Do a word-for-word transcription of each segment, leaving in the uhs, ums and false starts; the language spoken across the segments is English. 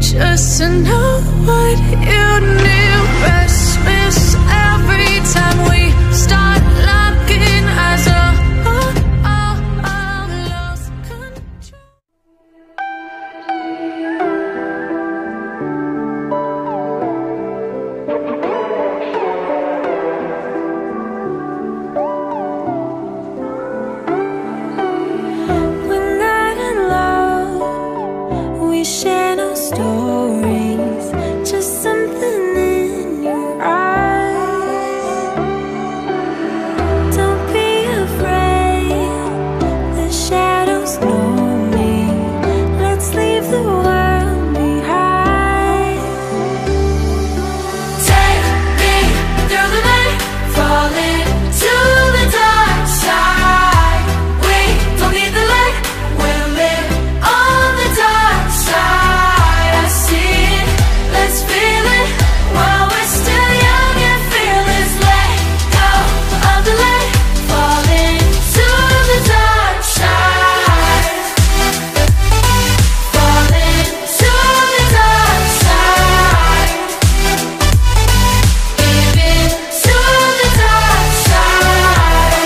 just to know what you knew. Restless every time we start locking eyes. Oh, oh, oh, oh, lost control. We're not in love, we share no stories, just something in your eyes. Don't be afraid, the shadows know me. Let's leave the world behind. Take me through the night, falling to the dark side. We don't need the light, we'll live on the dark side. I see it, let's feel it while we're still young and fearless. Let go of the light, falling to the dark side. Falling to the dark side. Give in to the dark side.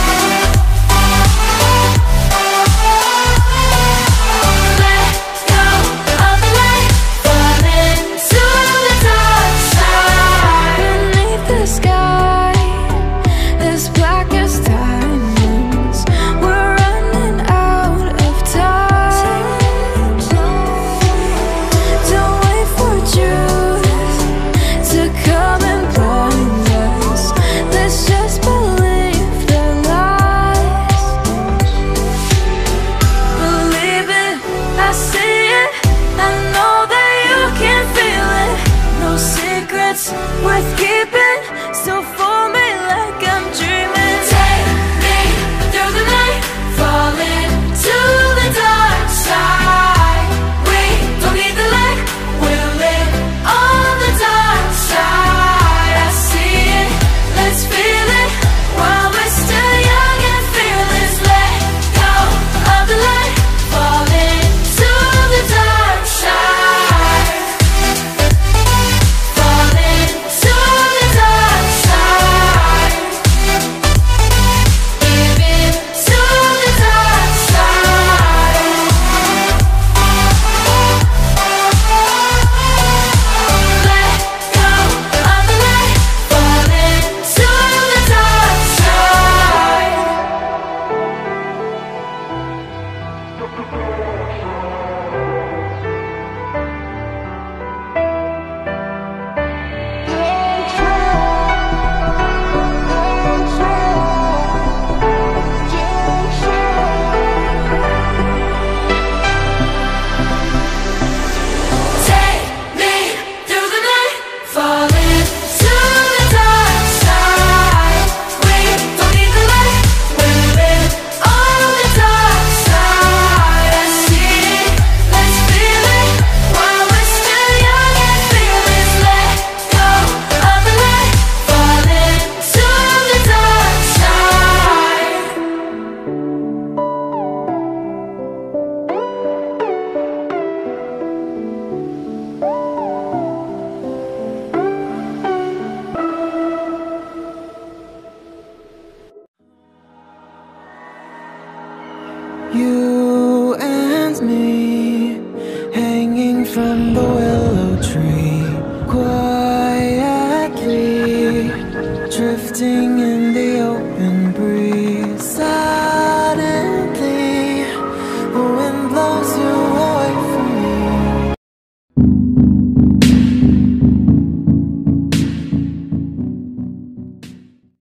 Let go of the light, falling to the dark side. Beneath the sky, as black as diamonds, we're running out of time. Don't wait for truth to come and blind us. Let's just believe the lies. Believe it, I see it, I know that you can feel it. No secrets worth keeping, so for me like I'm dreaming. Take me through the night, falling to the dark side. We don't need the light, we'll live on the dark side. I see it, let's feel it while we're still young and fearless. Let go of the light, falling to the dark side. Falling to the dark side. Give in to the dark side. Let go of the light, falling to the dark side. Take me through the night, falling to the dark side. We don't need the light, we'll live on the dark side. I see it, let's feel it while we're still young and fearless. Let go of the light, falling to the dark side. You and me, hanging from the willow tree, quietly drifting in the open breeze.